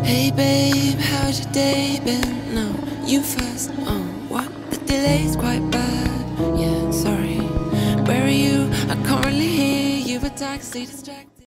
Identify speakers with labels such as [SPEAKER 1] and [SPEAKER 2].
[SPEAKER 1] Hey babe, how's your day been? No, you first. Oh, what? The delay's quite bad. Yeah, sorry. Where are you? I can't really hear you, but taxi distracted.